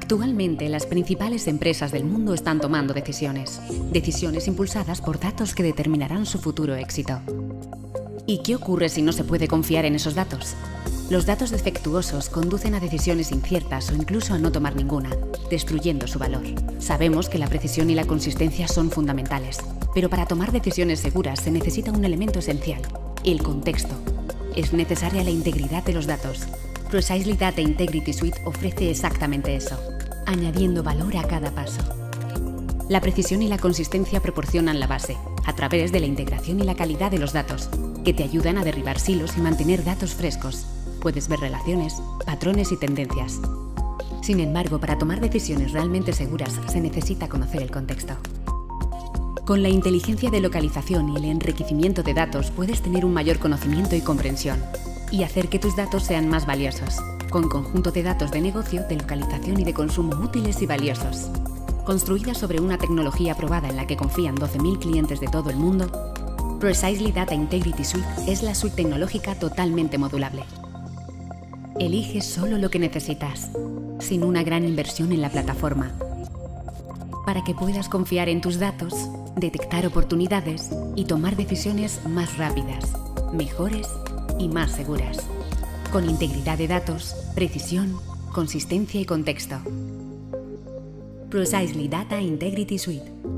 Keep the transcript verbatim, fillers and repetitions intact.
Actualmente, las principales empresas del mundo están tomando decisiones. Decisiones impulsadas por datos que determinarán su futuro éxito. ¿Y qué ocurre si no se puede confiar en esos datos? Los datos defectuosos conducen a decisiones inciertas o incluso a no tomar ninguna, destruyendo su valor. Sabemos que la precisión y la consistencia son fundamentales, pero para tomar decisiones seguras se necesita un elemento esencial: el contexto. Es necesaria la integridad de los datos. Precisely Data Integrity Suite ofrece exactamente eso, añadiendo valor a cada paso. La precisión y la consistencia proporcionan la base, a través de la integración y la calidad de los datos, que te ayudan a derribar silos y mantener datos frescos. Puedes ver relaciones, patrones y tendencias. Sin embargo, para tomar decisiones realmente seguras se necesita conocer el contexto. Con la inteligencia de localización y el enriquecimiento de datos puedes tener un mayor conocimiento y comprensión, y hacer que tus datos sean más valiosos, con conjunto de datos de negocio, de localización y de consumo útiles y valiosos. Construida sobre una tecnología probada en la que confían doce mil clientes de todo el mundo, Precisely Data Integrity Suite es la suite tecnológica totalmente modulable. Elige solo lo que necesitas, sin una gran inversión en la plataforma, para que puedas confiar en tus datos, detectar oportunidades y tomar decisiones más rápidas, mejores y más seguras, con integridad de datos, precisión, consistencia y contexto. Precisely Data Integrity Suite.